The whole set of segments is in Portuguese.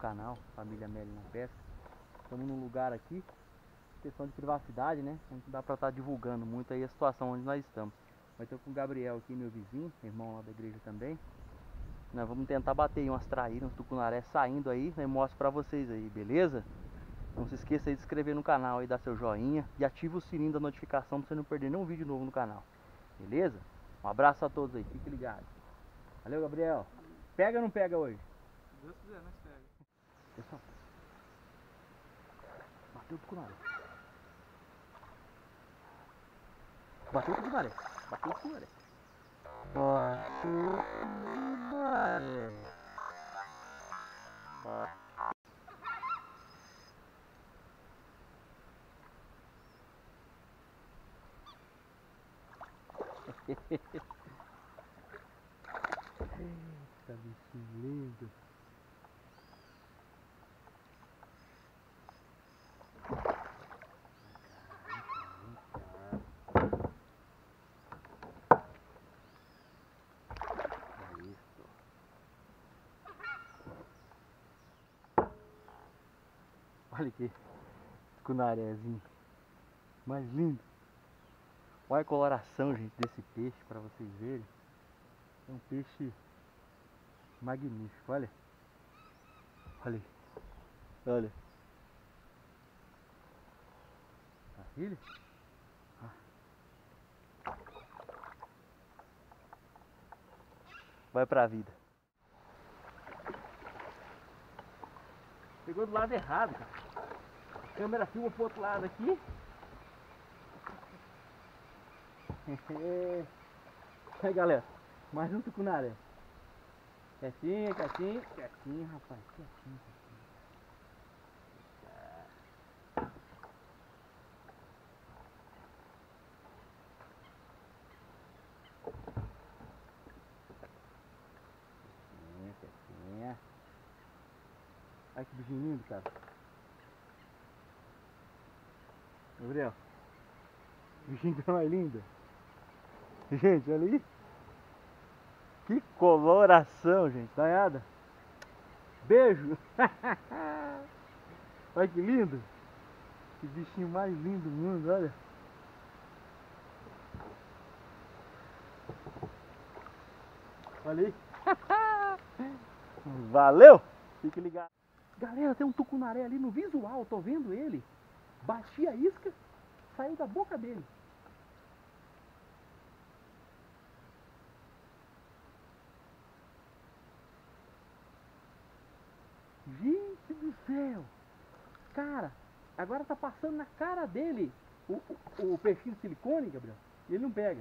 canal, família Meli na Pesca. Estamos num lugar aqui, questão de privacidade, né? Não dá pra estar divulgando muito aí a situação onde nós estamos. Mas estou com o Gabriel aqui, meu vizinho, irmão lá da igreja também. Nós vamos tentar bater aí umas traíras, uns tucunaré saindo aí, né? Mostro pra vocês aí, beleza? Não se esqueça aí de se inscrever no canal aí, dar seu joinha e ativa o sininho da notificação pra você não perder nenhum vídeo novo no canal. Beleza? Um abraço a todos aí, fique ligado. Valeu, Gabriel. Pega ou não pega hoje? Se Deus quiser, nós pega. Pessoal, bateu o tucunaré. Bateu o tucunaré. Bateu o tucunaré. Eita, bichinho lindo. É isso. Olha aqui, tucunarézinho mais lindo. Olha a coloração, gente, desse peixe para vocês verem. É um peixe magnífico, olha. Olha aí. Olha. Tá ele? Vai pra vida. Pegou do lado errado, cara. A câmera filma pro outro lado aqui. Aí, galera, mais um tucunaré. Quietinho, quietinho, quietinho, rapaz, quietinho, quietinho. Quietinha, quietinha. Olha que bichinho lindo, cara. Gabriel, bichinho que é mais linda. Gente, olha aí. Que coloração, gente. Dá uma olhada. Beijo. Olha que lindo. Que bichinho mais lindo do mundo, olha. Olha aí. Valeu. Fique ligado. Galera, tem um tucunaré ali no visual. Tô vendo ele. Bati a isca. Saiu da boca dele. Gente do céu! Cara, agora tá passando na cara dele o peixinho de silicone, Gabriel, e ele não pega.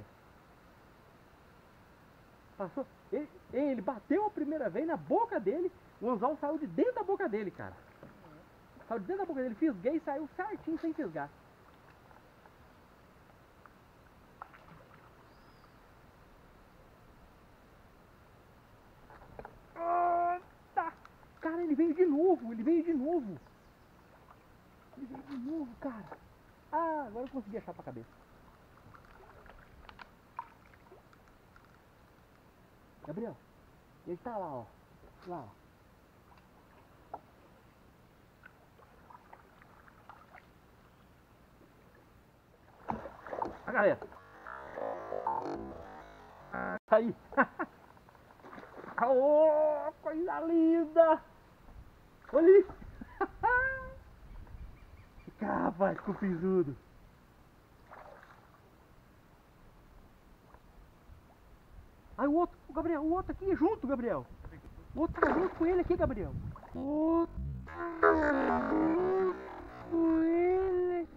Passou, ele bateu a primeira vez na boca dele, o anzol saiu de dentro da boca dele, cara. Saiu de dentro da boca dele, fisguei e saiu certinho sem fisgar. Tá. Cara, ele veio de novo, ele veio de novo. Ele veio de novo, cara. Ah, agora eu consegui achar pra cabeça. Gabriel, ele tá lá, ó. Lá, ó. A galera. Aí. Oh, coisa linda. Olha aí. Rapaz, cupinzudo. Aí o outro, o Gabriel, o outro aqui junto, Gabriel. O outro tá junto com ele aqui, Gabriel. O outro com ele.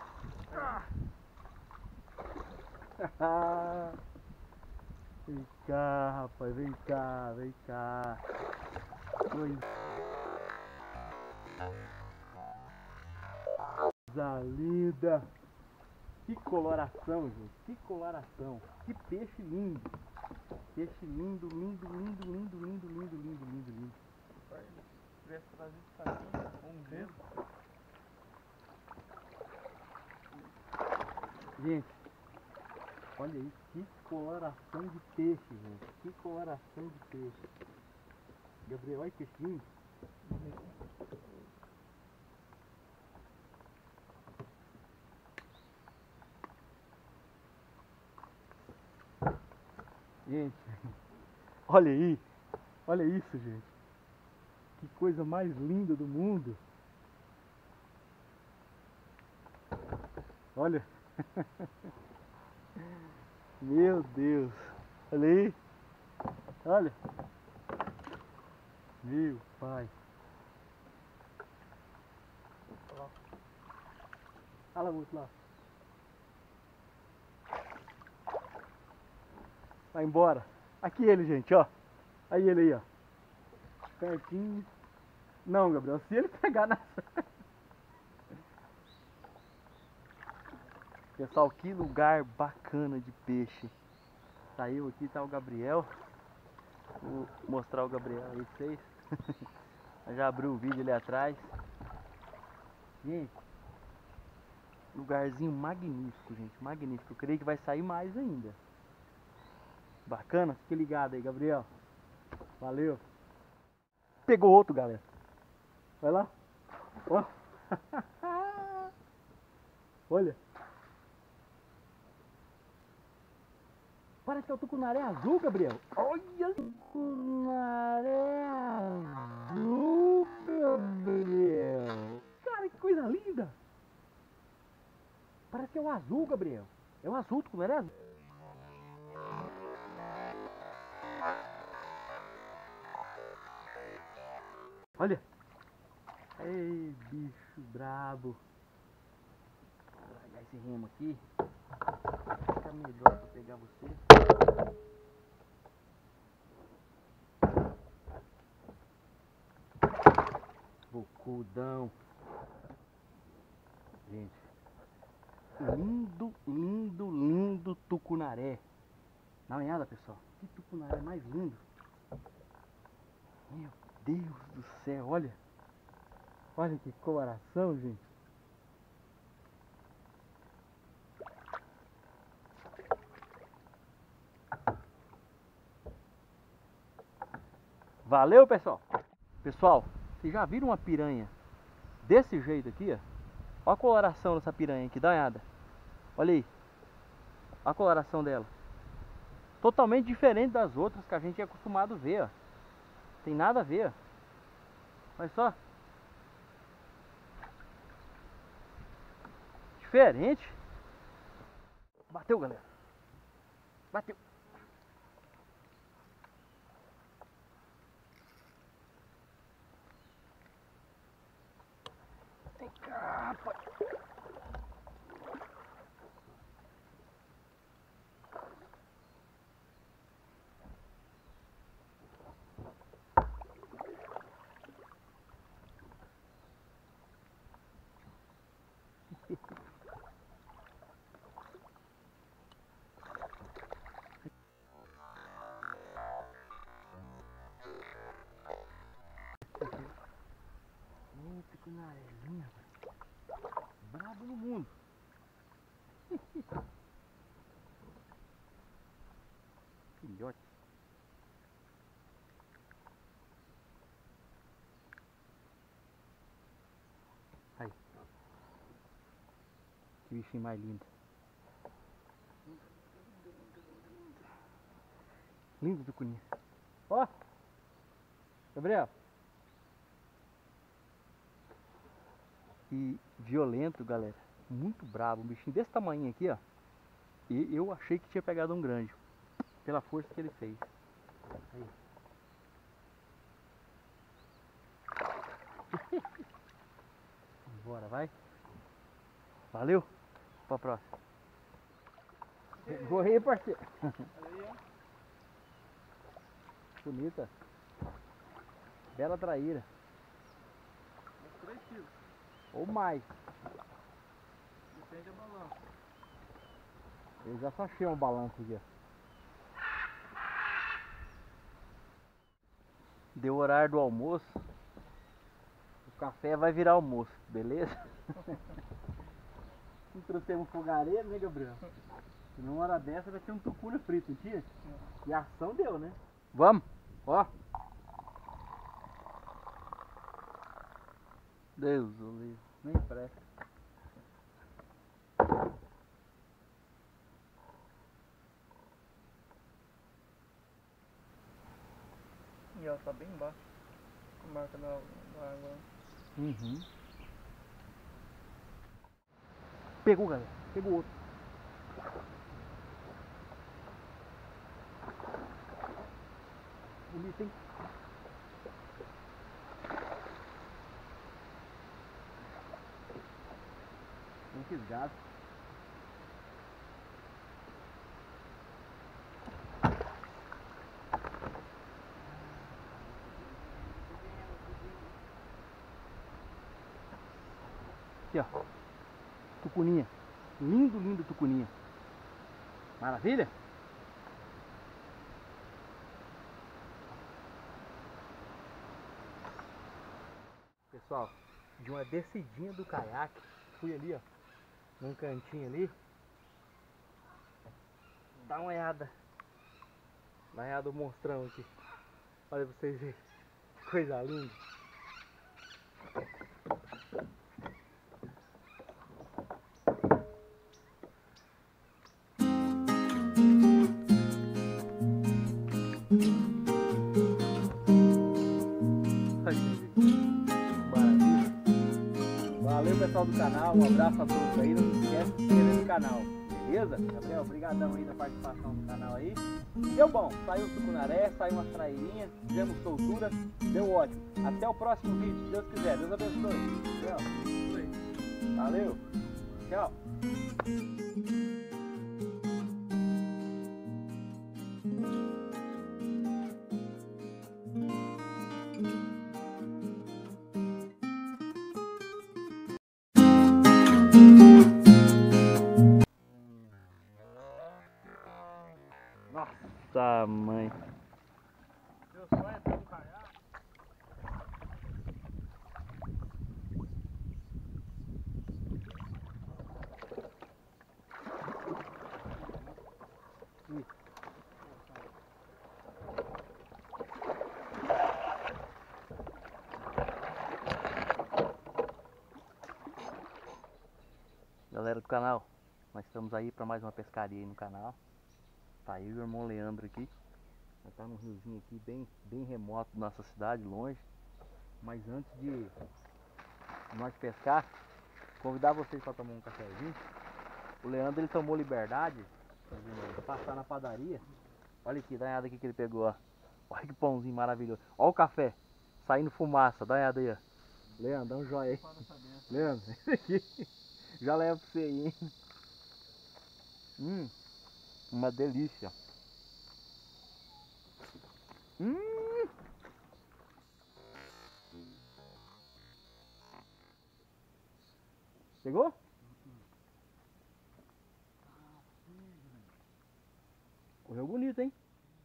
Vem cá, rapaz, vem cá, vem cá. Coisa linda. Que coloração, gente. Que coloração. Que peixe lindo. Peixe lindo, lindo, lindo, lindo, lindo, lindo, lindo, lindo, lindo. Se tivesse trazido saquinho com um gelo. Gente, olha isso. Que coloração de peixe, gente. Que coloração de peixe. Gabriel, olha que peixe lindo. Gente, olha aí. Olha isso, gente. Que coisa mais linda do mundo. Olha. Meu Deus. Olha aí. Olha. Meu pai. Olha lá, muito lá. Vai embora. Aqui ele, gente, ó. Aí ele aí, ó. Pertinho. Não, Gabriel, se ele pegar na... Pessoal, que lugar bacana de peixe. Tá eu aqui, tá o Gabriel. Vou mostrar o Gabriel aí pra vocês. Já abriu o vídeo ali atrás. Gente, lugarzinho magnífico, gente. Magnífico. Eu creio que vai sair mais ainda. Bacana? Fique ligado aí, Gabriel. Valeu. Pegou outro, galera. Vai lá. Ó. Olha. Parece que é o tucunaré azul, Gabriel. Olha. Tucunaré azul, Gabriel. Cara, que coisa linda. Parece que é o azul, Gabriel. É o azul, tucunaré azul. Olha. Ei, bicho brabo. Vou largar esse remo aqui. Fica melhor pra pegar você. Bocudão. Gente. Lindo, lindo, lindo tucunaré. Dá uma olhada, pessoal. Que tucunaré mais lindo. Meu Deus do céu, olha. Olha que coração, gente. Valeu, pessoal. Pessoal, vocês já viram uma piranha desse jeito aqui, ó? Olha a coloração dessa piranha aqui, dá uma olhada. Olha aí. Olha a coloração dela. Totalmente diferente das outras que a gente é acostumado a ver, ó. Tem nada a ver, ó. Olha só. Diferente. Bateu, galera. Bateu. Vem cá, rapaz. Que narezinha, brabo no mundo. Filhote. Aí. Que bichinho mais lindo. Lindo tucuninha. Ó. Gabriel. E violento, galera. Muito bravo. Um bichinho desse tamanho aqui, ó. E eu achei que tinha pegado um grande. Pela força que ele fez. Aí. Bora, vai. Valeu. Pra próxima. Corre aí, parceiro. Bonita. Bela traíra. 3 quilos. Ou mais. Depende da balança. Eu já só achei um balanço aqui, ó. Deu o horário do almoço. O café vai virar almoço, beleza? Não trouxemos fogareiro, né, Gabriel? Se numa hora dessa vai ter um tucuna frito, não tinha? E a ação deu, né? Vamos! Ó! Deus o livre, nem presta. ó, tá bem embaixo. A marca da água. Uhum. Pegou, galera. Pegou outro. Bonito, hein? Bem fisgado. Aqui, ó. Tucuninha. Lindo, lindo tucuninha. Maravilha? Pessoal, de uma descidinha do caiaque, fui ali, ó, num cantinho ali. Dá uma olhada. Dá uma olhada o monstrão aqui. Olha pra vocês verem. Que coisa linda. Maravilha. Valeu, pessoal do canal, um abraço a todos aí, não esquece de se inscrever no canal, beleza? Gabriel, obrigadão aí da participação no canal aí. Deu bom, saiu o tucunaré, saiu umas traeirinhas, fizemos soltura, deu ótimo. Até o próximo vídeo, se Deus quiser. Deus abençoe. Valeu, tchau. Nossa, mãe. Meu sonho é ter um caiaque. Galera do canal, nós estamos aí para mais uma pescaria aí no canal. Tá eu e o irmão Leandro aqui. Nós tá num riozinho aqui bem remoto da nossa cidade, longe. Mas antes de nós pescar, convidar vocês para tomar um cafezinho. O Leandro, ele tomou liberdade de passar na padaria. Olha aqui, dá uma olhada aqui que ele pegou, ó. Olha que pãozinho maravilhoso. Olha o café saindo fumaça, dá uma olhada aí, ó. Leandro, dá um joia aí. Leandro, esse aqui já leva pra você aí, hein? Uma delícia. Pegou? Correu bonito, hein?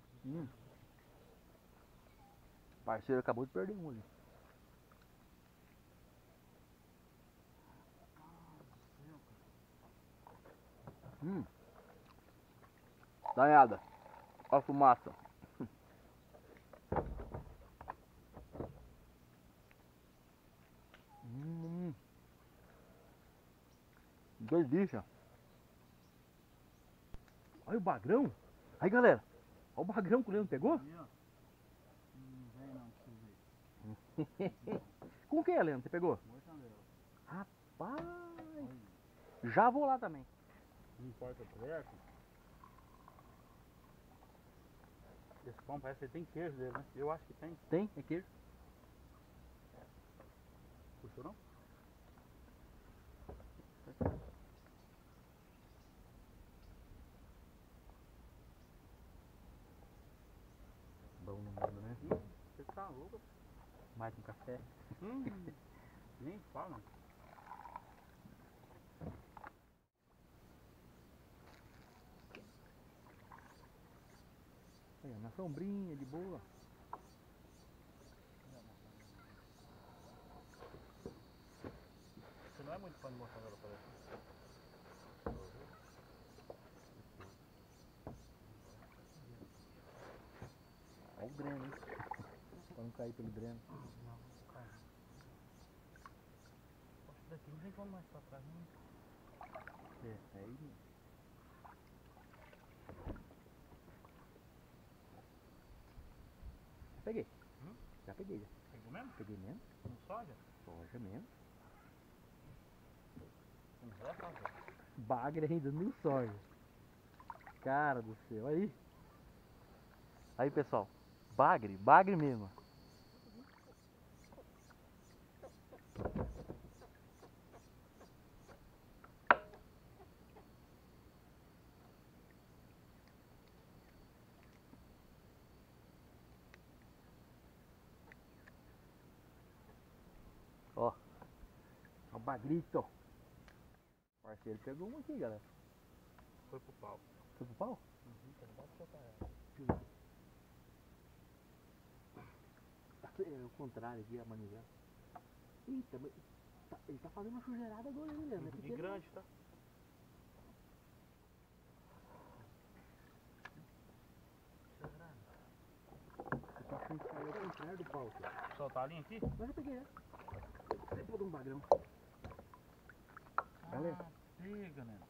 Parceiro acabou de perder um ali. Dá uma olhada. Olha a fumaça. Delícia. Olha o bagrão. Aí, galera. Olha o bagrão que o Leandro pegou. Com o que, Leandro? Você pegou? Rapaz. Já vou lá também. Não importa perto. Esse pão parece que tem queijo dele, né? Eu acho que tem. Tem? É queijo? Puxou não? Bom no mundo, né? Você tá louco? Mais um café. Nem fala. Aí, na sombrinha, de boa. Você não é muito fã de mortadela, parece. Olha o dreno, hein? Pra não cair pelo dreno. Não, cara. Poxa, daqui não tem como mais pra trás, não. É aí. Peguei. Já peguei, já. Pegou mesmo? Peguei mesmo. No soja? Soja mesmo. Com Zé fazer. Bagre ainda no soja. Cara do céu, aí. Aí, pessoal. Bagre, bagre mesmo. Ó. Ó o bagrito. O parceiro pegou um aqui, galera. Foi pro pau. Foi pro pau? Tá debaixo do seu pé. É o contrário aqui, a manivela. Eita, mas ele tá fazendo uma sujeirada agora, hein, Leandro? É E pequeno, grande, tá? Eu tô achando que saiu ao contrário do pau. Aqui. Soltar a linha aqui? Mas eu peguei, né? Depois de um bagrão. Galera. Pega, né?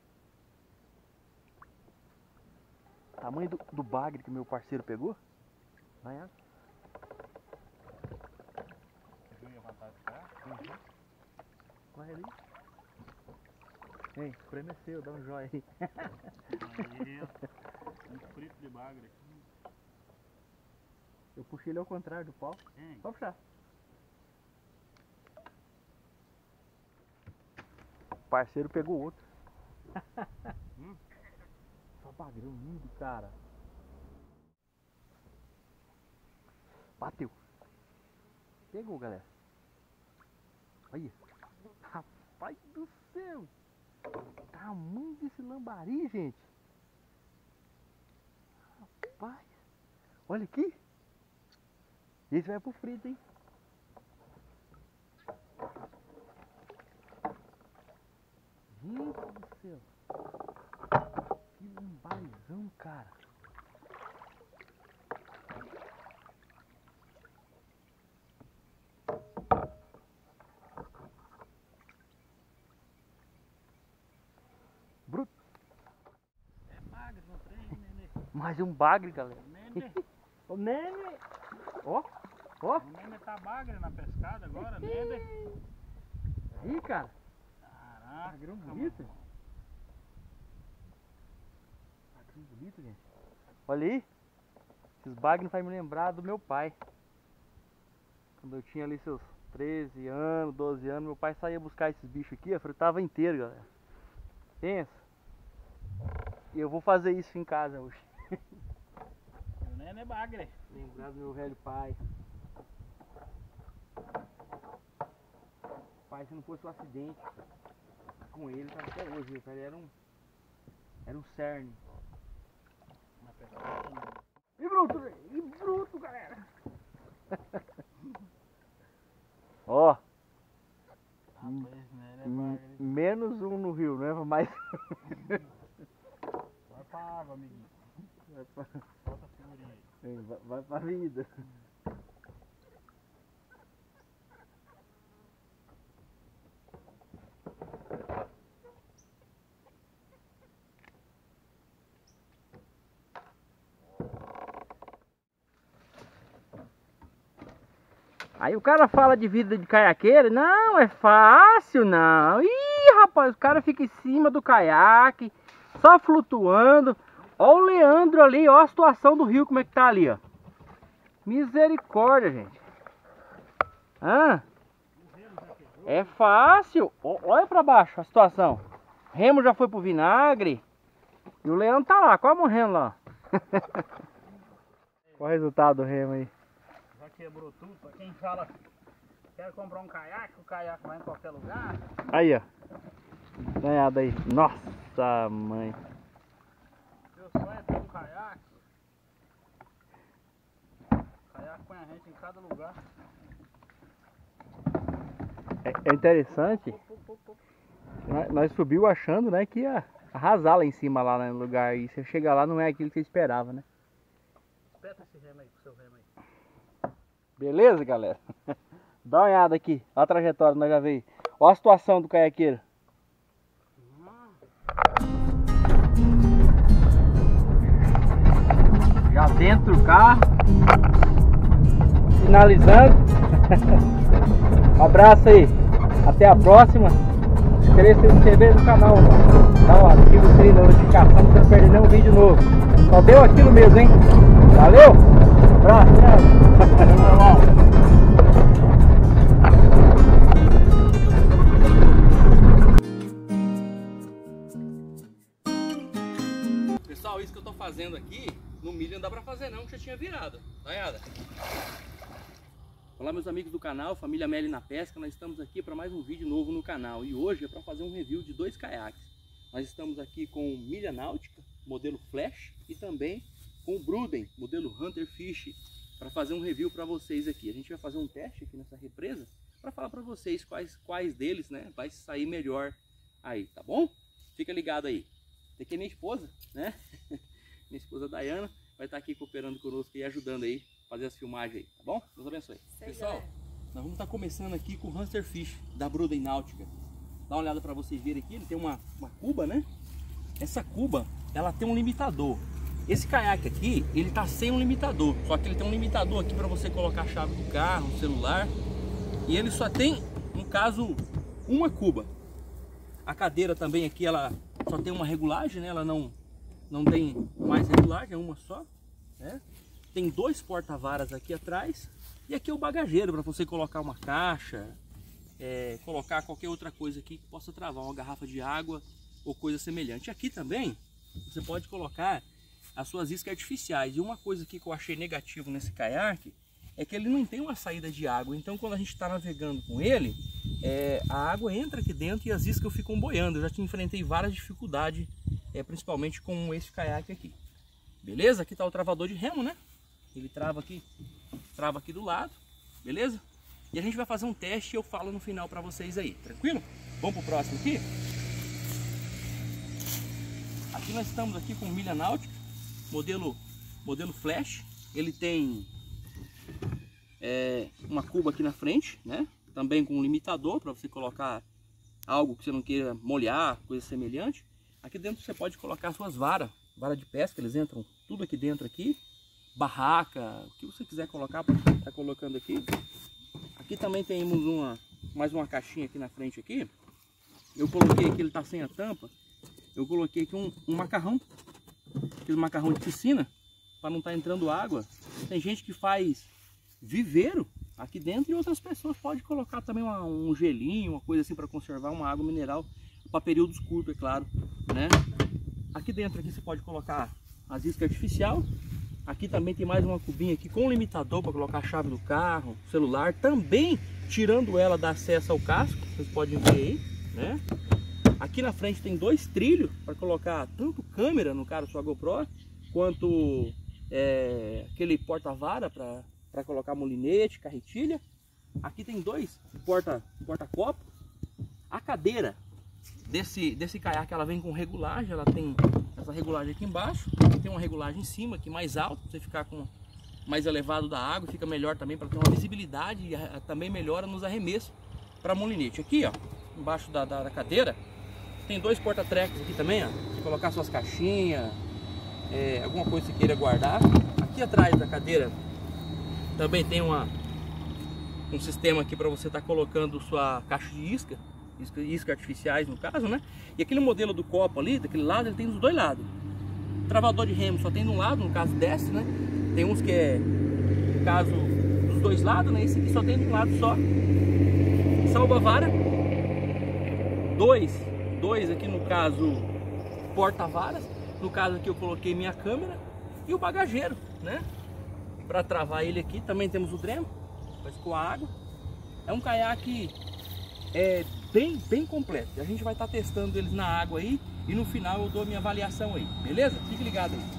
Tamanho do bagre que meu parceiro pegou? Vai, ó. Você viu a vantagem do cara? Corre ali. Ei, o prêmio é seu, dá um joia aí. Aí, ó. Um frito de bagre aqui. Eu puxei ele ao contrário do pau. Hein? Só puxar. O parceiro pegou outro. Só bagrão lindo, cara. Bateu. Pegou, galera. Olha. Rapaz do céu. Tamanho desse lambari, gente. Rapaz. Olha aqui. Esse vai pro frito, hein? Gente do céu. Que lambarizão, cara. Bruto. É bagre no trem, nenê. Mais um bagre, galera. Nenê. Ô, Nene. Ó, ó. O nenê tá bagre na pescada agora, nenê. Aí, cara. Caraca. Bagrão bonito. Bagrão bonito, gente. Olha aí. Esses bagres fazem me lembrar do meu pai. Quando eu tinha ali seus 13 anos, 12 anos, meu pai saía buscar esses bichos aqui, frutava inteiro, galera. Pensa. E eu vou fazer isso em casa hoje. O nenê é bagre. Lembrar do meu velho pai. Pai, se não fosse um acidente com ele, tava até hoje, viu? Ele era um cerne. Na pescada, né? E bruto, galera! Ó, Rapaz, esse nenê é bagre. menos um no rio, não é mais. Vai pra água, amiguinho. Solta a figurinha aí. Vai pra vida. Aí o cara fala de vida de caiaqueiro, não, é fácil não. Ih, rapaz, o cara fica em cima do caiaque, só flutuando. Ó o Leandro ali, ó a situação do rio como é que tá ali, ó. Misericórdia, gente. É fácil. Olha pra baixo a situação. O remo já foi pro vinagre. E o Leandro tá lá, quase morrendo lá. Qual o resultado do remo aí? Já quebrou tudo. Pra quem fala, quer comprar um caiaque, o caiaque vai em qualquer lugar. Aí, ó. Ganhado aí. Nossa, mãe. Meu sonho é ter um caiaque. O caiaque põe a gente em cada lugar. É interessante. Nós subiu achando, né, que ia arrasar lá em cima, lá no lugar. E você chega lá, não é aquilo que você esperava, né? Espeta esse remo aí, com o seu remo aí. Beleza, galera? Dá uma olhada aqui. Olha a trajetória que nós já veio. Olha a situação do caiaqueiro. Já dentro do carro. finalizando. Um abraço aí. Até a próxima. Se inscrever no canal, ativa o sininho da notificação pra você não perder nenhum vídeo novo. Só deu aquilo mesmo, hein? Valeu! Abraço! Pessoal, isso que eu tô fazendo aqui, no milho não dá pra fazer não, que já tinha virado. Olha. Olá meus amigos do canal, família Meli na Pesca, nós estamos aqui para mais um vídeo novo no canal. E hoje é para fazer um review de 2 caiaques. Nós estamos aqui com o Milha Náutica, modelo Flash, e também com o Bruden, modelo Hunter Fish, para fazer um review para vocês aqui. A gente vai fazer um teste aqui nessa represa, para falar para vocês quais deles, né, vai sair melhor aí, tá bom? Fica ligado aí. Aqui é minha esposa, né? Minha esposa Dayana vai estar aqui cooperando conosco e ajudando aí fazer as filmagens aí, tá bom? Deus abençoe. Pessoal, nós vamos estar começando aqui com o Hunter Fish da Bruden Náutica. Dá uma olhada para vocês verem aqui, ele tem uma cuba, né? Essa cuba, ela tem um limitador. Esse caiaque aqui, ele tá sem um limitador, só que ele tem um limitador aqui para você colocar a chave do carro, o celular. E ele só tem, no caso, uma cuba. A cadeira também aqui, ela só tem uma regulagem, né? Ela não tem mais regulagem, é uma só, né? Tem 2 porta-varas aqui atrás. E aqui é o bagageiro para você colocar uma caixa, colocar qualquer outra coisa aqui que possa travar, uma garrafa de água ou coisa semelhante. Aqui também você pode colocar as suas iscas artificiais. E uma coisa aqui que eu achei negativo nesse caiaque é que ele não tem uma saída de água. Então quando a gente está navegando com ele, a água entra aqui dentro e as iscas ficam boiando. Eu já enfrentei várias dificuldades, principalmente com esse caiaque aqui. Beleza? Aqui está o travador de remo, né? Ele trava aqui do lado, beleza? E a gente vai fazer um teste e eu falo no final para vocês aí, tranquilo? Vamos pro próximo aqui? Aqui nós estamos aqui com o Milha Náutica, modelo Flash. Ele tem uma cuba aqui na frente, né? Também com um limitador para você colocar algo que você não queira molhar, coisa semelhante. Aqui dentro você pode colocar suas vara de pesca, eles entram tudo aqui dentro aqui. Barraca, o que você quiser colocar, tá colocando aqui. Aqui também temos mais uma caixinha aqui na frente aqui. Eu coloquei aqui, ele tá sem a tampa. Eu coloquei aqui um macarrão, aquele macarrão de piscina, para não estar entrando água. Tem gente que faz viveiro aqui dentro e outras pessoas podem colocar também um gelinho, uma coisa assim para conservar uma água mineral para períodos curtos, é claro, né? Aqui dentro aqui você pode colocar as iscas artificial. Aqui também tem mais uma cubinha aqui com limitador para colocar a chave do carro, celular, também tirando ela dá acesso ao casco, vocês podem ver aí, né? Aqui na frente tem 2 trilhos para colocar tanto câmera, no caso sua GoPro, quanto aquele porta-vara para colocar molinete, carretilha. Aqui tem 2 porta-copo. A cadeira desse caiaque, ela vem com regulagem, ela tem essa regulagem aqui embaixo, tem uma regulagem em cima aqui mais alta, para você ficar com mais elevado da água, fica melhor também para ter uma visibilidade e também melhora nos arremessos para molinete. Aqui, ó, embaixo da cadeira, tem 2 porta-trecos aqui também, ó, para colocar suas caixinhas, alguma coisa que você queira guardar. Aqui atrás da cadeira também tem um sistema aqui para você estar colocando sua caixa de isca artificiais no caso, né? E aquele modelo do copo ali, daquele lado, ele tem dos 2 lados. O travador de remo só tem de um lado, no caso desce, né? Tem uns que no caso, dos 2 lados, né? Esse aqui só tem de um lado só. Salva-vara. 2 aqui no caso, porta-varas. No caso aqui eu coloquei minha câmera. E o bagageiro, né? Para travar ele aqui, também temos o dreno, mas com a água. É um caiaque bem completo. A gente vai estar testando eles na água aí e no final eu dou a minha avaliação aí, beleza? Fique ligado aí.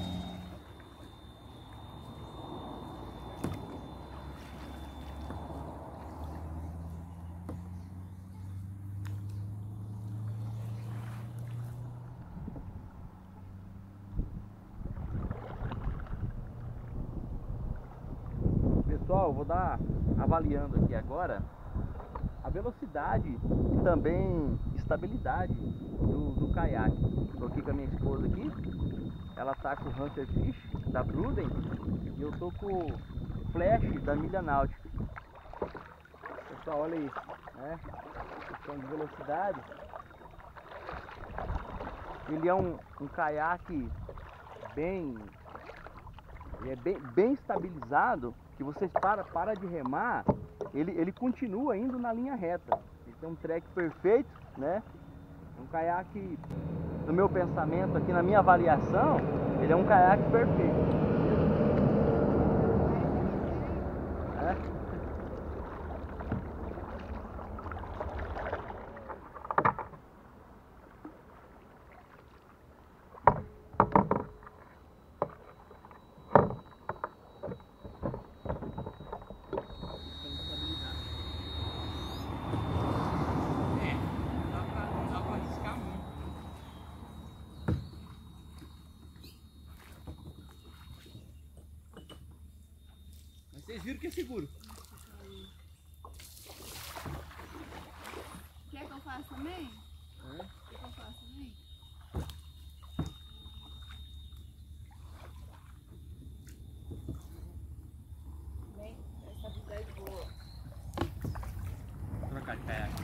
Pessoal, eu vou dar avaliando aqui agora a velocidade e também estabilidade do caiaque. Estou aqui com a minha esposa aqui, ela tá com o Hunter Fish da Bruden e eu tô com o Flash da Milha Náutica. Pessoal, olha aí, né? Questão de velocidade. Ele é um caiaque bem estabilizado, que você para de remar, ele continua indo na linha reta. Ele tem um track perfeito, né? Um caiaque, no meu pensamento aqui, na minha avaliação, ele é um caiaque perfeito. Vocês viram que é seguro. Quer que eu faça também? É. Quer que eu faça também? Bem, essa habilidade boa. Vou trocar de caiaque.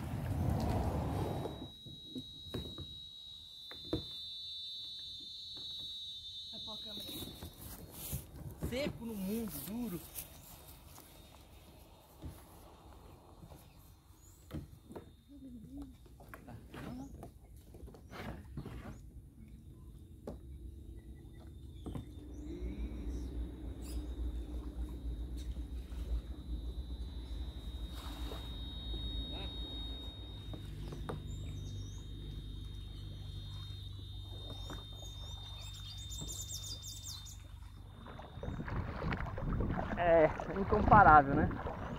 Vai pôr a câmera. Seco no mundo, duro. É incomparável, né?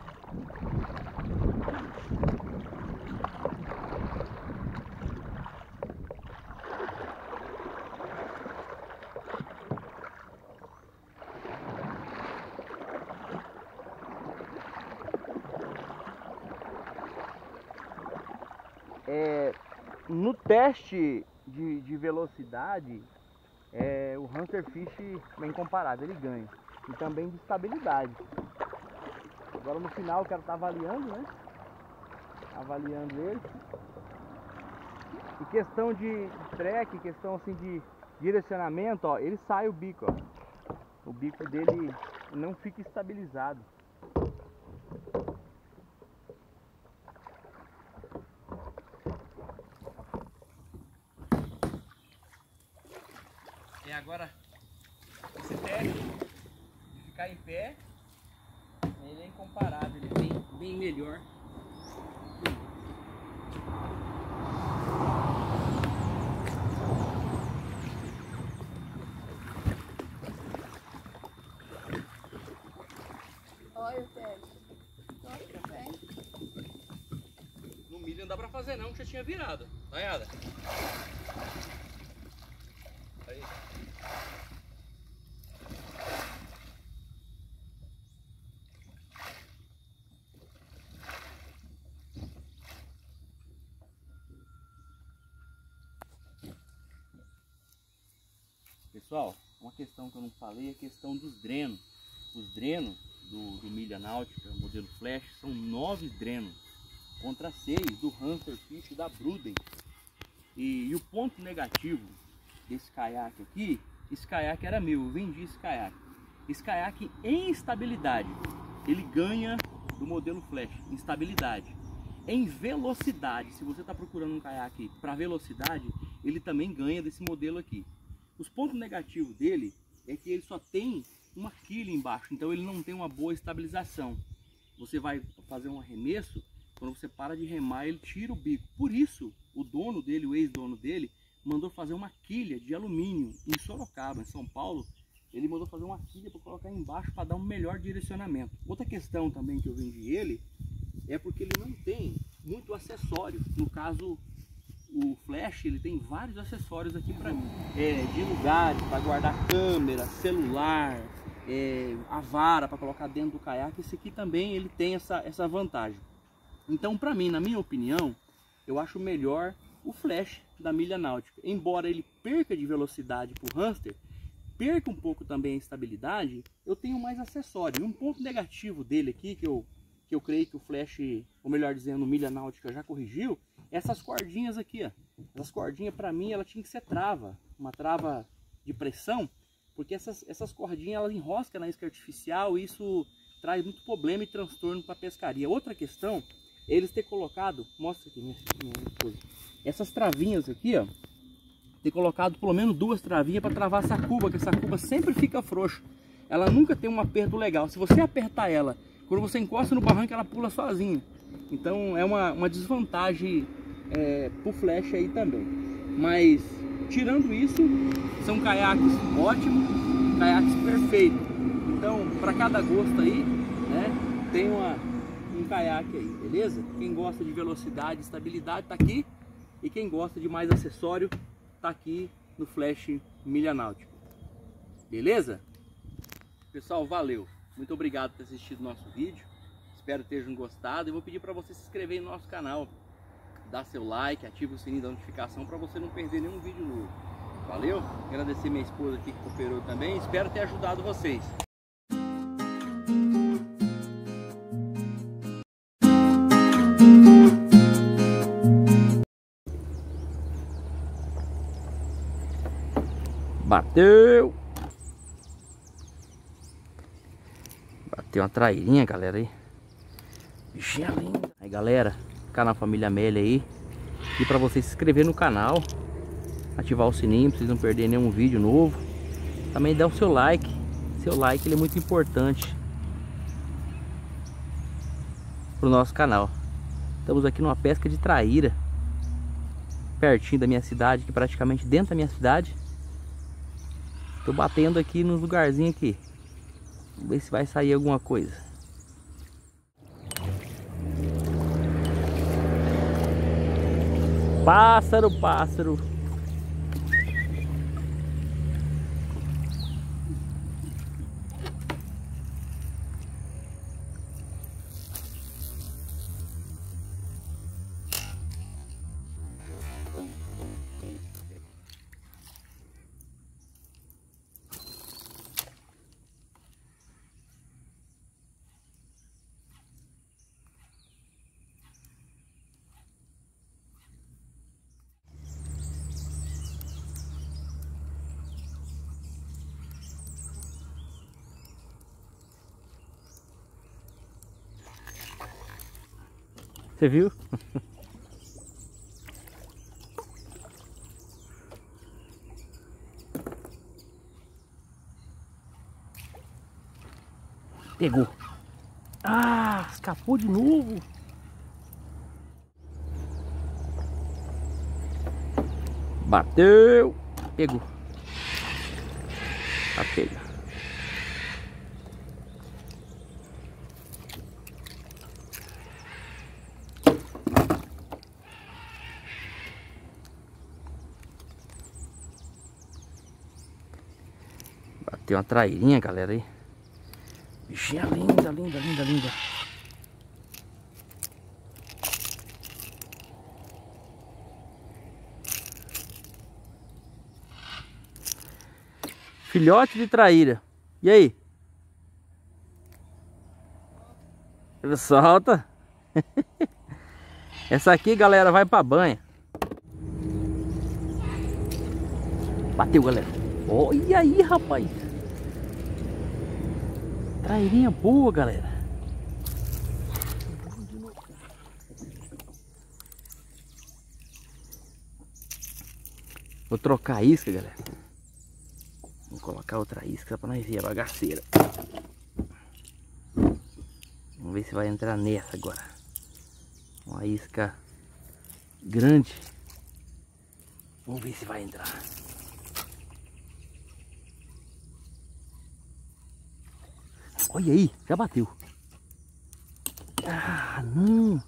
No teste de velocidade, o Hunter Fish é incomparável, ele ganha. E também de estabilidade. Agora no final eu quero estar avaliando, né? Avaliando ele. E questão de track, questão assim de direcionamento, ó, ele sai o bico, ó. O bico dele não fica estabilizado. E agora esse teste de ficar em pé, ele é incomparável, ele é bem melhor. Olha o teste. Toca bem. No milho não dá pra fazer não, que já tinha virado. Olha. Aí. Pessoal, uma questão que eu não falei é a questão dos drenos. Os drenos do Milha Náutica, modelo Flash, são 9 drenos contra 6 do Hunter Fish da Bruden. E o ponto negativo desse caiaque aqui, esse caiaque era meu, eu vendi esse caiaque. Esse caiaque em estabilidade, ele ganha do modelo Flash, em estabilidade. Em velocidade, se você está procurando um caiaque para velocidade, ele também ganha desse modelo aqui. Os pontos negativos dele é que ele só tem uma quilha embaixo, então ele não tem uma boa estabilização. Você vai fazer um arremesso, quando você para de remar, ele tira o bico. Por isso, o dono dele, o ex-dono dele, mandou fazer uma quilha de alumínio em Sorocaba, em São Paulo. Ele mandou fazer uma quilha para colocar embaixo para dar um melhor direcionamento. Outra questão também que eu vendi ele é porque ele não tem muito acessório. No caso, o Flash, ele tem vários acessórios aqui para mim. De lugares para guardar câmera, celular, a vara para colocar dentro do caiaque. Esse aqui também ele tem essa vantagem. Então, para mim, na minha opinião, eu acho melhor o Flash da Milha Náutica. Embora ele perca de velocidade para o hamster, perca um pouco também a estabilidade, eu tenho mais acessório. E um ponto negativo dele aqui, que que eu creio que o Flash, ou melhor dizendo, o Milha Náutica já corrigiu, essas cordinhas aqui, ó. Essas cordinhas, para mim, ela tinha que ser trava, uma trava de pressão, porque essas cordinhas, elas enroscam na isca artificial e isso traz muito problema e transtorno para a pescaria. Outra questão, eles ter colocado, mostra aqui minha esposa, essas travinhas aqui, ó, ter colocado pelo menos 2 travinhas para travar essa cuba, que essa cuba sempre fica frouxa. Ela nunca tem um aperto legal. Se você apertar ela, quando você encosta no barranco, ela pula sozinha. Então é uma desvantagem pro Flash aí também. Mas tirando isso, são caiaques ótimos, caiaques perfeitos. Então, para cada gosto aí, né, tem um caiaque aí, beleza? Quem gosta de velocidade e estabilidade tá aqui. E quem gosta de mais acessório tá aqui no Flash Milha Náutica. Beleza? Pessoal, valeu. Muito obrigado por ter assistido o nosso vídeo. Espero que tenham gostado. E vou pedir para você se inscrever no nosso canal. Dá seu like, ativa o sininho da notificação para você não perder nenhum vídeo novo. Valeu? Agradecer minha esposa aqui que cooperou também. Espero ter ajudado vocês. Bateu! Bateu uma trairinha, galera, aí. Bichinha linda. Aí, galera, canal Família Amélia aí. E pra você se inscrever no canal, ativar o sininho, pra vocês não perderem nenhum vídeo novo. Também dá o seu like. Seu like, ele é muito importante pro nosso canal. Estamos aqui numa pesca de traíra, pertinho da minha cidade, aqui praticamente dentro da minha cidade. Tô batendo aqui nos lugarzinhos aqui. Vamos ver se vai sair alguma coisa. Pássaro, pássaro. Você viu? Pegou. Ah, escapou de novo. Bateu. Pegou. Tá pega. Bateu uma trairinha, galera, aí. Bichinha linda, linda, linda, linda. Filhote de traíra. E aí? Ele solta. Essa aqui, galera, vai pra banha. Bateu, galera. Olha aí, rapaz. Trairinha boa, galera. Vou trocar a isca, galera. Vou colocar outra isca para nós ver a bagaceira. Vamos ver se vai entrar nessa agora. Uma isca grande. Vamos ver se vai entrar. Olha aí, já bateu. Ah, não.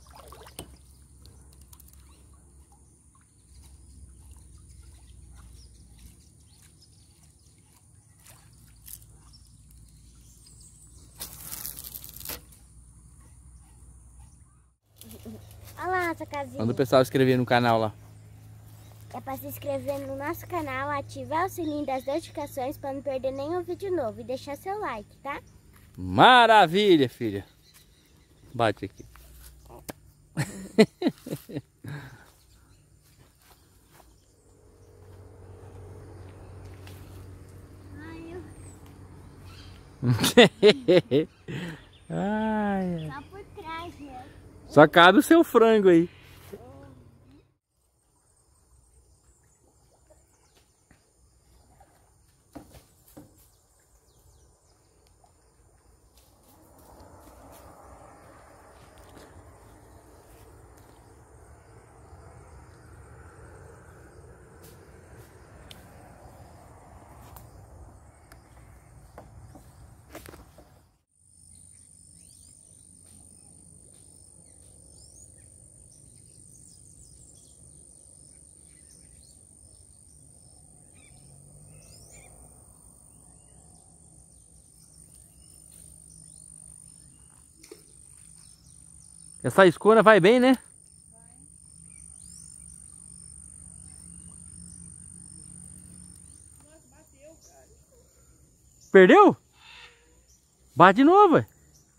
Olha lá essa casinha. Manda o pessoal inscrever no canal lá. É para se inscrever no nosso canal, ativar o sininho das notificações para não perder nenhum vídeo novo e deixar seu like, tá? Maravilha, filha. Bate aqui. Ai, Só por trás, né? só cabe o seu frango aí. Essa escuna vai bem, né? Perdeu? Bate de novo, ué.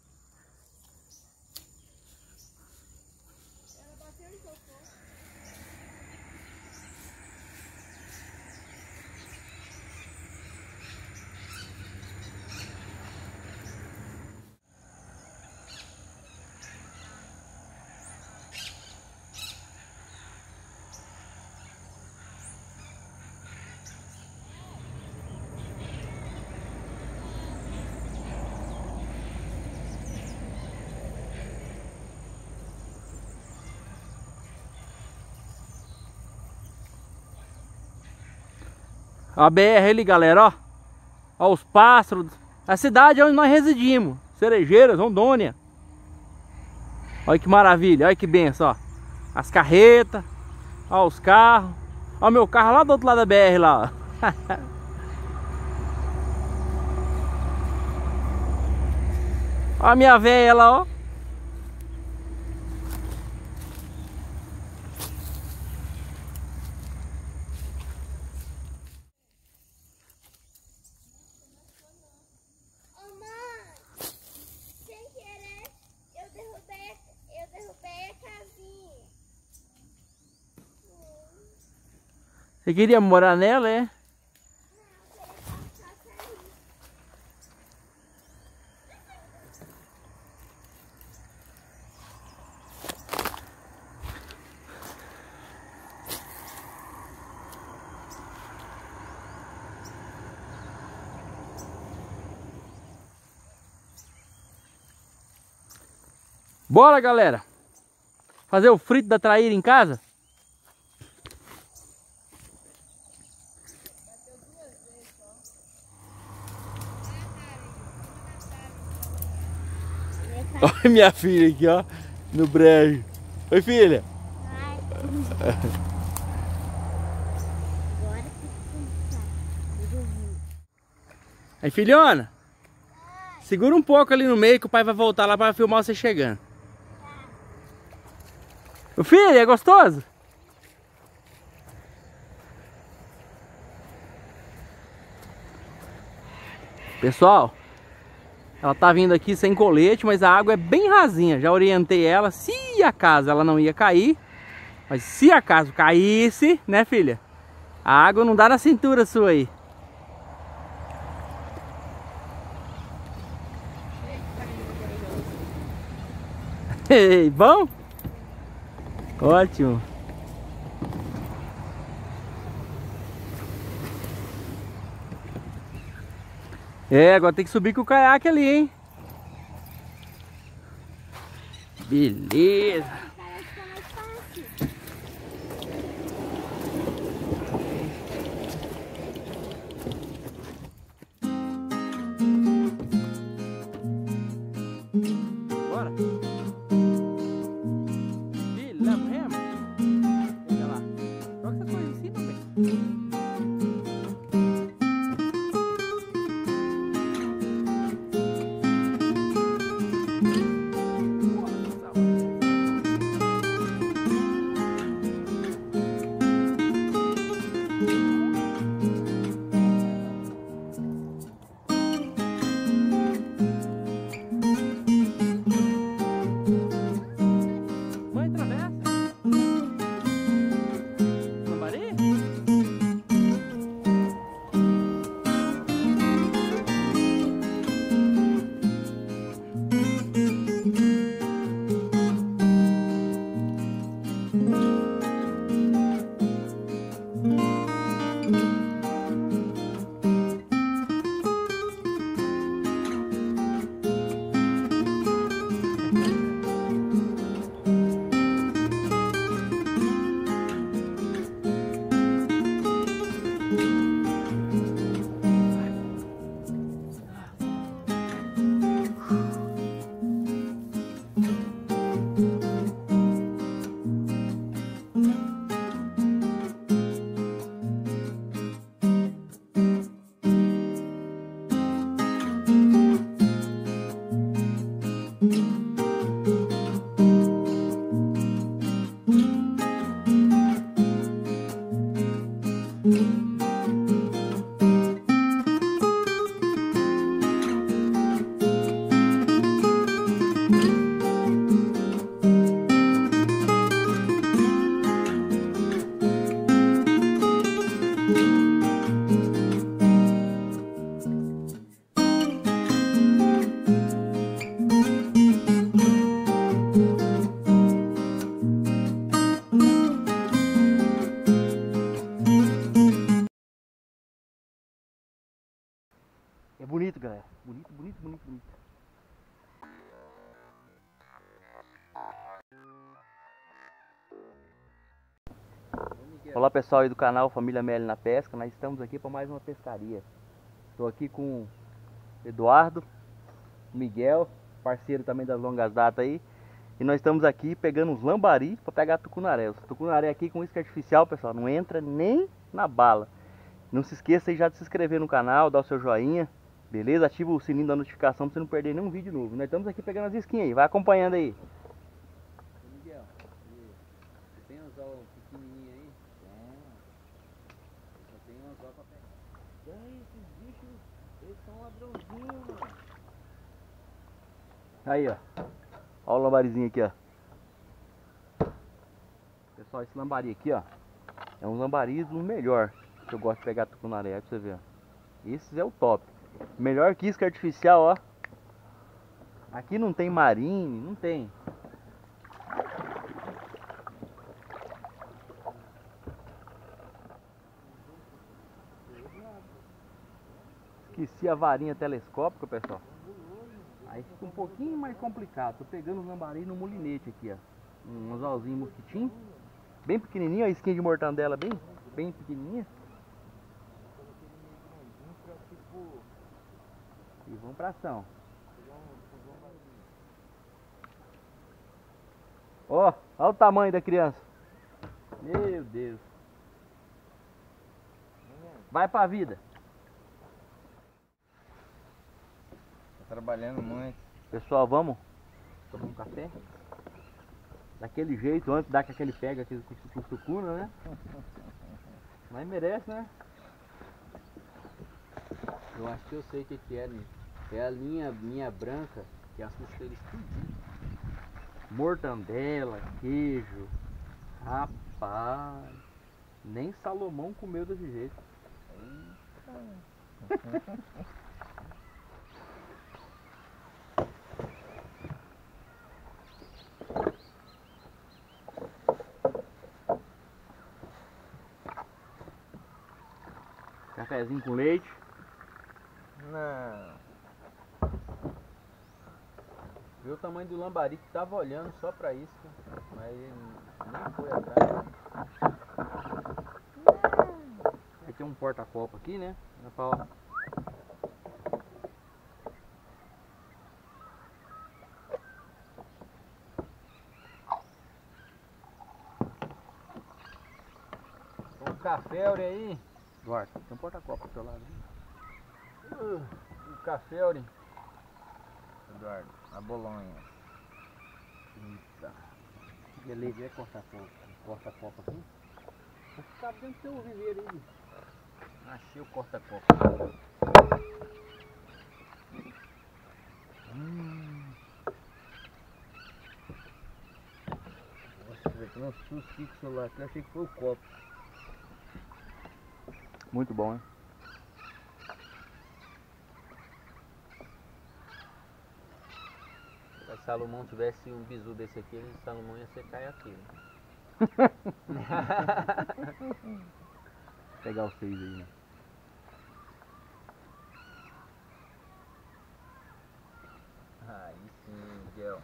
A BR ali, galera, ó. Ó os pássaros. A cidade onde nós residimos. Cerejeiras, Rondônia. Olha que maravilha, olha que benção, ó. As carretas. Ó os carros. Ó o meu carro lá do outro lado da BR lá, ó. Ó a minha véia lá, ó. Você queria morar nela, é? Bora, galera! Fazer o frito da traíra em casa? Olha minha filha aqui, ó, no brejo. Oi, filha. Aí, filhona. Segura um pouco ali no meio que o pai vai voltar lá para filmar você chegando. Ô, filho, é gostoso? Pessoal, ela tá vindo aqui sem colete, mas a água é bem rasinha. Já orientei ela, se acaso ela não ia cair, mas se acaso caísse, né, filha? A água não dá na cintura sua aí. Ei, bom? Ótimo. É, agora tem que subir com o caiaque ali, hein? Beleza. Bora. Ih, leva o remo. Olha lá. Joga essa coisa em cima, velho. É bonito, galera. Bonito, bonito, bonito, bonito. Olá pessoal aí do canal Família Meli na Pesca. Nós estamos aqui para mais uma pescaria. Estou aqui com o Eduardo, o Miguel, parceiro também das longas datas aí. E nós estamos aqui pegando os lambari para pegar tucunaré. Os tucunaré aqui com isca artificial, pessoal, não entra nem na bala. Não se esqueça aí já de se inscrever no canal, dar o seu joinha. Beleza? Ativa o sininho da notificação para você não perder nenhum vídeo novo. Nós estamos aqui pegando as isquinhas aí. Vai acompanhando aí. Miguel, você tem anzol pequenininho aí? Tem. Só tem anzol pra pegar. Ai, esses bichos, eles são ladrãozinhos, mano. Aí, ó. Olha o lambarizinho aqui, ó. Pessoal, esse lambari aqui, ó, é um lambari do melhor que eu gosto de pegar tucunaré, pra você ver, ó. Esses é o top. Melhor que isca artificial, ó. Aqui não tem marine, não tem. Esqueci a varinha telescópica, pessoal. Aí fica um pouquinho mais complicado. Tô pegando o lambari no molinete aqui, ó. Um anzolzinho mosquitinho. Bem pequenininho, a isquinha de mortandela bem pequenininha. E vamos pra ação. Ó, olha o tamanho da criança. Meu Deus. Vai pra vida. Tá trabalhando muito. Pessoal, vamos tomar um café? Daquele jeito, antes de dar com aquele pega aqui com sucuna, né? Mas merece, né? Eu acho que eu sei o que é, né? É a linha branca que assusta eles tudinho. Mortandela, queijo. Rapaz, nem Salomão comeu desse jeito. Cafezinho com leite. Não. Viu o tamanho do lambari que tava olhando só pra isso, mas ele nem foi atrás. Aí tem um porta-copo aqui, né? Dá pra, ó. Um café, olha aí. Eduardo, tem um porta-copo do seu lado. Um café, olha. Eduardo, a bolonha. Eita. Beleza, é corta-copo assim? Acho que cabe dentro do seu viveiro aí. Achei o corta-copo. Nossa, tem um susto com o celular aqui, eu achei que foi o copo. Muito bom, hein? Se Salomão tivesse um bizu desse aqui, Salomão ia ser caiaqueiro. pegar vocês aí, né? Aí sim, Miguel.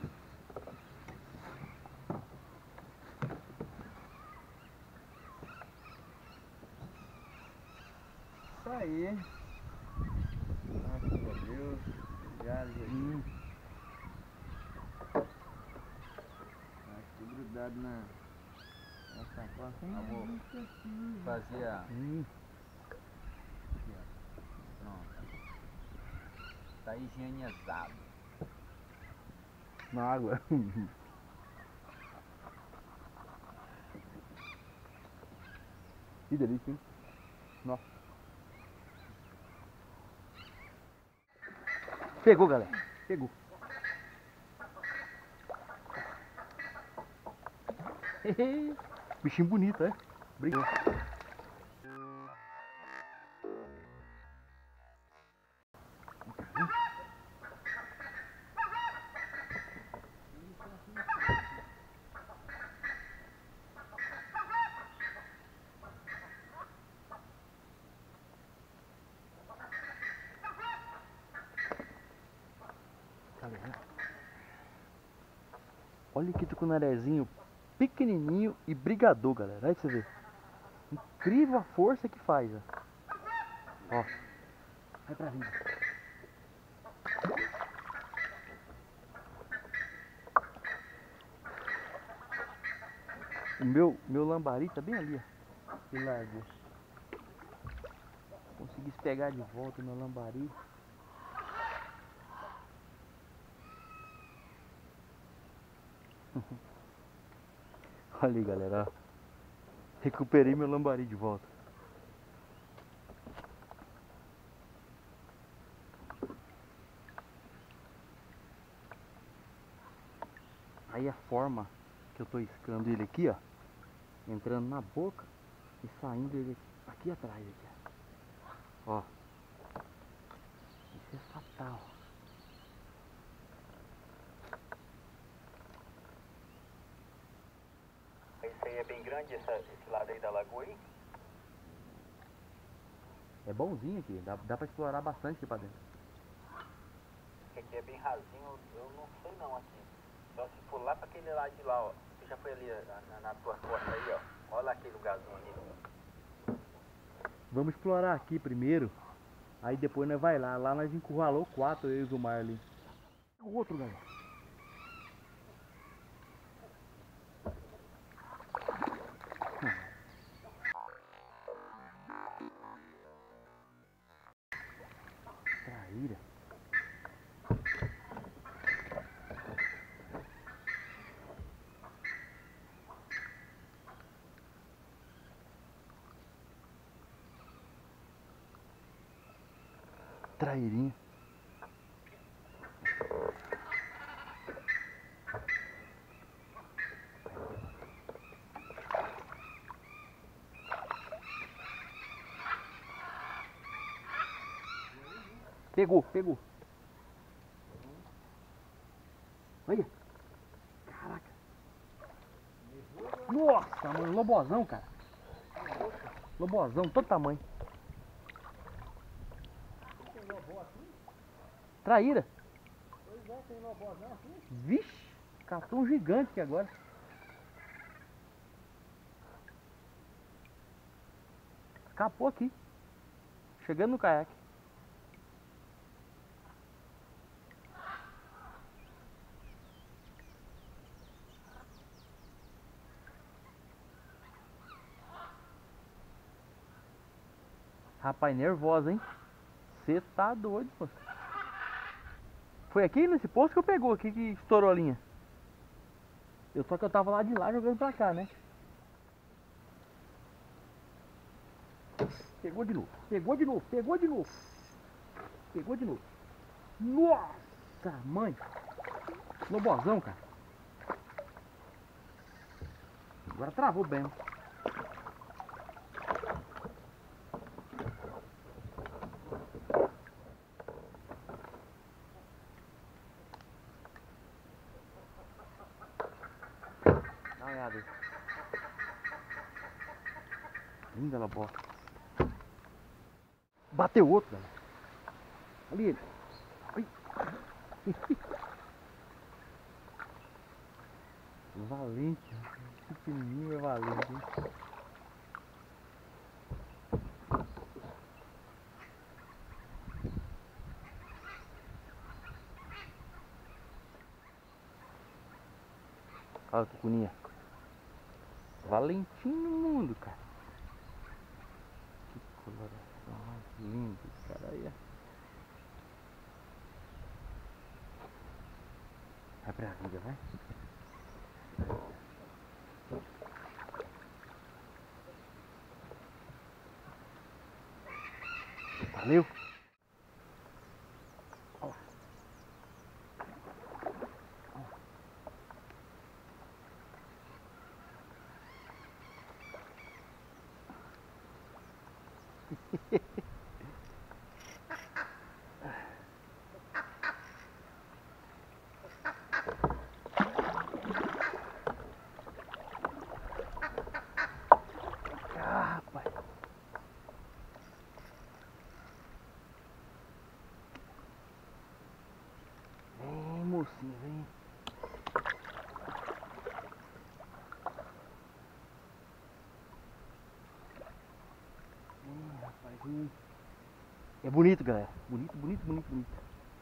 Isso aí. Graças a Deus. Obrigado, Jesus. Acho que grudado na sacola. Vou Fazer a... Hum. Aqui, ó. Pronto. Tá higienizado. Na água. Que delícia, hein? Nossa. Pegou, galera. Pegou. Bichinho bonito, é? Brigou. Olha que tucunarezinho pequenininho e brigador, galera. Olha pra você ver. Incrível a força que faz, ó. Ó. Vai pra vida. O meu lambari tá bem ali, ó. Ele largou. Consegui pegar de volta o meu lambari. Olha aí, galera, ó. Recuperei meu lambari de volta. Aí a forma que eu tô iscando ele aqui, ó, entrando na boca e saindo ele aqui atrás, aqui, ó. Isso é fatal. Isso aí é bem grande, esse lado aí da lagoa aí? É bonzinho aqui, dá pra explorar bastante aqui pra dentro. Porque aqui é bem rasinho, eu não sei não aqui. Só se for lá pra aquele lado de lá, ó. Você já foi ali na tua costa aí, ó. Olha lá aquele lugarzinho ali. Vamos explorar aqui primeiro. Aí depois nós vai lá. Lá nós encurralou 4, eu e o Marley. O outro, galera. Traíra. Trairinha. Pegou. Olha. Caraca. Nossa, mano, lobozão, cara. Lobozão, todo tamanho. Traíra. Pois é, tem lobozão aqui. Vixe, catou um gigante aqui agora. Escapou aqui. Chegando no caiaque. Rapaz, nervosa, hein? Você tá doido, pô. Foi aqui nesse posto que eu pegou aqui que estourou a linha. Só que eu tava lá de lá jogando pra cá, né? Pegou de novo. Nossa, mãe. Lobozão, cara. Agora travou bem. Dá uma olhada aí. Linda lobota. Bateu outro, galera. Ali ele. Ai. Valente, pequenininho é valente, hein? Olha a tucuninha. Valentinho no mundo, cara. Que coloração mais linda, cara. Aí, ó. Vai pra vida, vai. Valeu. Ó. Ah, rapaz. Vem, mocinho, vem. Rapazinho. É bonito, galera. Bonito, bonito, bonito, bonito.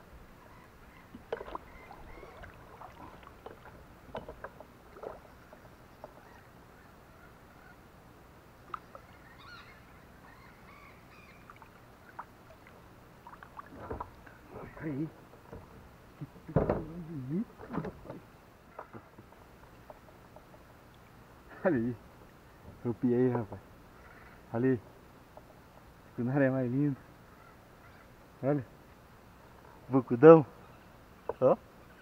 Aí. Que bonito, rapaz. Ali. Rupiei, rapaz. Ali. Que nada é mais lindo. Olha. Bucudão. Ó.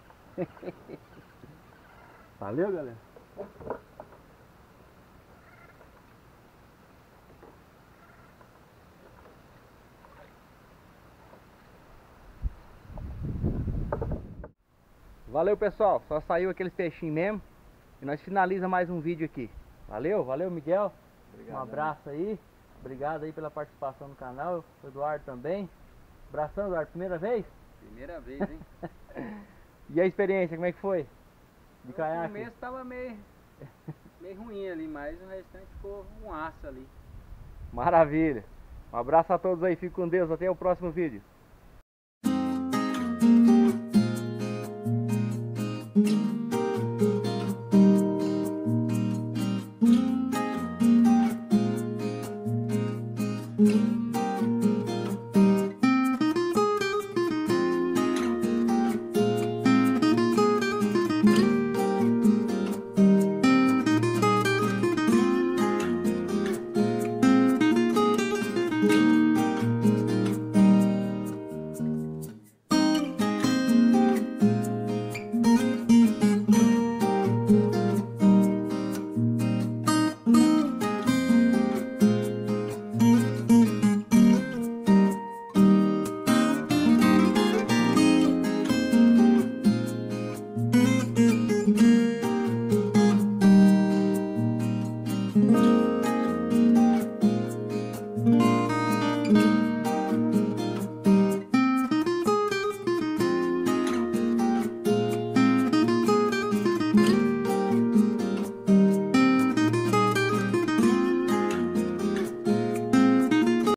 Valeu, galera. Valeu, pessoal. Só saiu aqueles peixinhos mesmo. E nós finaliza mais um vídeo aqui. Valeu, valeu, Miguel. Obrigado, Um abraço aí. Obrigado aí pela participação no canal. O Eduardo também. Abração, Eduardo. Primeira vez? Primeira vez, hein? E a experiência, como é que foi? De No caiaque? começo tava meio ruim ali, mas o restante ficou um aço ali. Maravilha. Um abraço a todos aí. Fique com Deus. Até o próximo vídeo.